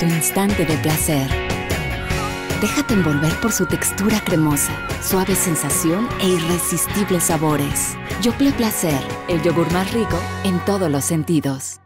tu instante de placer. Déjate envolver por su textura cremosa, suave sensación e irresistibles sabores. Yoplait Placer, el yogur más rico en todos los sentidos.